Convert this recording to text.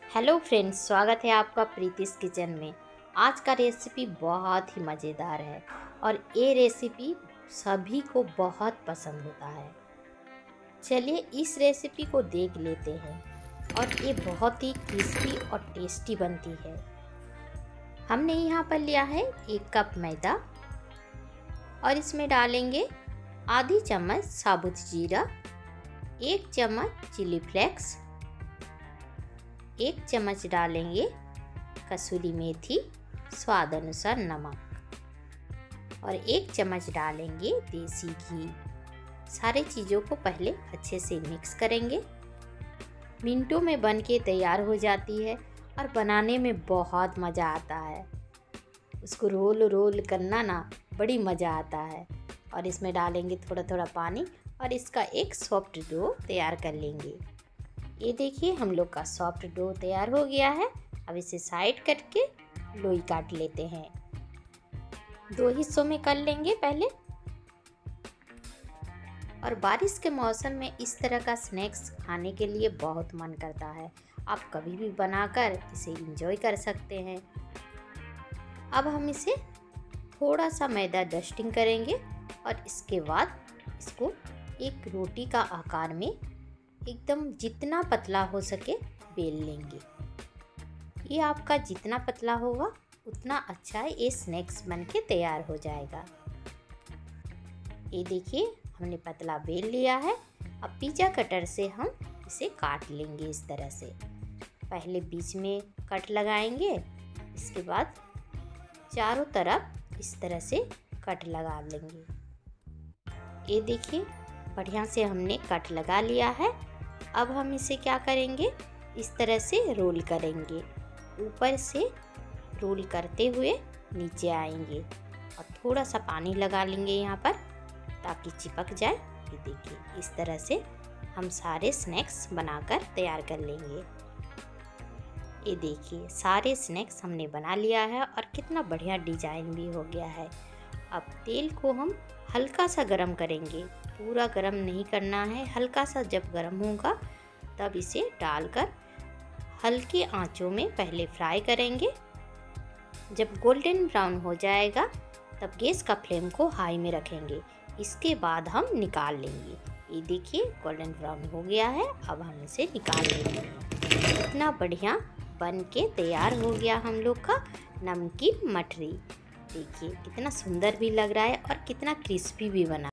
Hello friends, स्वागत है आपका प्रीतिस किचन में। आज का रेसिपी बहुत ही मज़ेदार है और ये रेसिपी सभी को बहुत पसंद होता है। चलिए इस रेसिपी को देख लेते हैं और ये बहुत ही क्रिस्पी और टेस्टी बनती है। हमने यहाँ पर लिया है 1 कप मैदा और इसमें डालेंगे आधी चम्मच साबुत जीरा, 1 चम्मच चिली फ्लेक्स, 1 चम्मच डालेंगे कसूरी मेथी, स्वाद अनुसार नमक और 1 चम्मच डालेंगे देसी घी। सारे चीज़ों को पहले अच्छे से मिक्स करेंगे। मिनटों में बन के तैयार हो जाती है और बनाने में बहुत मज़ा आता है। उसको रोल रोल करना ना बड़ी मज़ा आता है। और इसमें डालेंगे थोड़ा थोड़ा पानी और इसका एक सॉफ्ट डो तैयार कर लेंगे। ये देखिए हम लोग का सॉफ्ट डो तैयार हो गया है। अब इसे साइड करके लोई काट लेते हैं। 2 हिस्सों में कर लेंगे पहले। और बारिश के मौसम में इस तरह का स्नैक्स खाने के लिए बहुत मन करता है। आप कभी भी बनाकर इसे एंजॉय कर सकते हैं। अब हम इसे थोड़ा सा मैदा डस्टिंग करेंगे और इसके बाद इसको एक रोटी का आकार में एकदम जितना पतला हो सके बेल लेंगे। ये आपका जितना पतला होगा उतना अच्छा ये स्नैक्स बन के तैयार हो जाएगा। ये देखिए हमने पतला बेल लिया है। अब पिज़्ज़ा कटर से हम इसे काट लेंगे इस तरह से। पहले बीच में कट लगाएंगे, इसके बाद चारों तरफ इस तरह से कट लगा लेंगे। ये देखिए बढ़िया से हमने कट लगा लिया है। अब हम इसे क्या करेंगे, इस तरह से रोल करेंगे। ऊपर से रोल करते हुए नीचे आएंगे और थोड़ा सा पानी लगा लेंगे यहाँ पर ताकि चिपक जाए। ये देखिए इस तरह से हम सारे स्नैक्स बनाकर तैयार कर लेंगे। ये देखिए सारे स्नैक्स हमने बना लिया है और कितना बढ़िया डिजाइन भी हो गया है। अब तेल को हम हल्का सा गरम करेंगे, पूरा गरम नहीं करना है। हल्का सा जब गरम होगा तब इसे डालकर हल्की आंचों में पहले फ्राई करेंगे। जब गोल्डन ब्राउन हो जाएगा तब गैस का फ्लेम को हाई में रखेंगे। इसके बाद हम निकाल लेंगे। ये देखिए गोल्डन ब्राउन हो गया है। अब हम इसे निकाल लेंगे। इतना बढ़िया बन के तैयार हो गया हम लोग का नमकीन मठरी। देखिए कितना सुंदर भी लग रहा है और कितना क्रिस्पी भी बना।